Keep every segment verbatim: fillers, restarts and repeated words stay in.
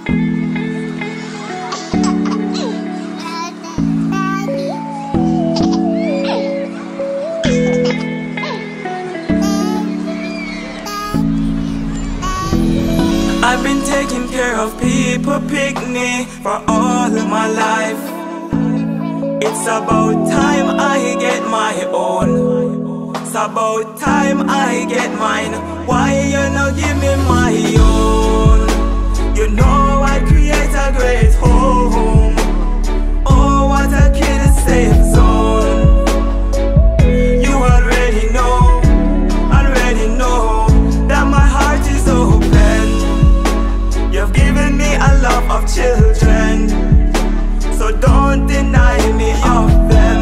I've been taking care of people, picnic for all of my life. It's about time I get my own. It's about time I get mine. Why you not give me my own? You know I create a great home. Oh, what a kid safe zone. You already know, already know that my heart is open. You've given me a love of children, so don't deny me of them.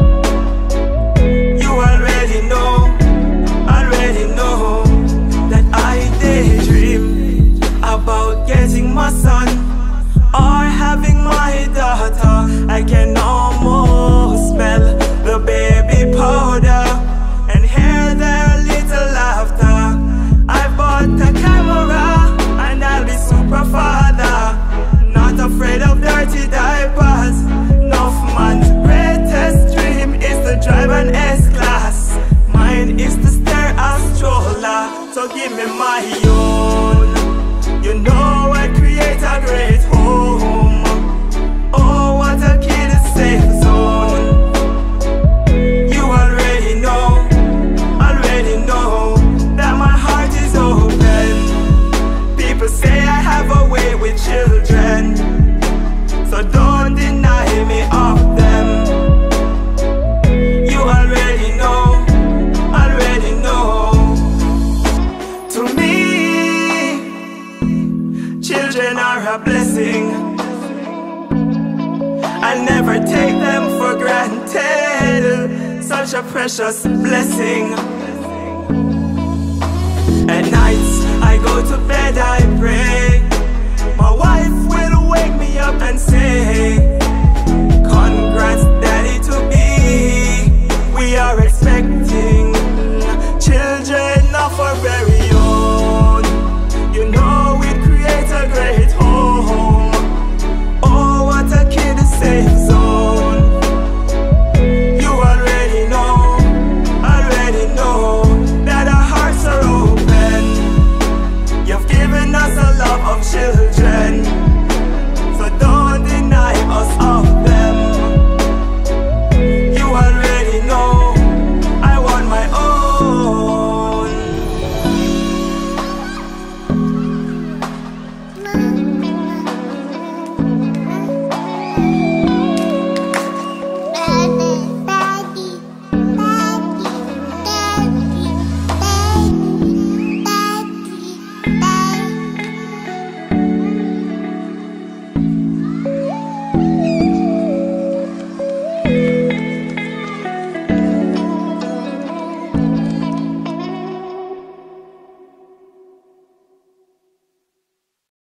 You already know, already know that I daydream about getting my son or having my daughter. I can almost smell the baby powder and hear their little laughter. I bought a camera and I'll be super father, not afraid of dirty diapers. Enough man's greatest dream is to drive an S-Class. Mine is to stare a stroller, so give me my own. You know I create a great home. Oh, what a kid is safe zone. You already know, already know that my heart is open. People say I have a way with children, so don't deny me of them. You already know, already know. To me, children are a blessing. I never take them for granted. Such a precious blessing. At nights I go to bed, I pray. My wife will wake me up and say, congrats daddy to be. We are expecting children of our very own. You know we'd create a great home. Oh, what a kid safe zone. You already know, already know that our hearts are open. You've given us a love of children.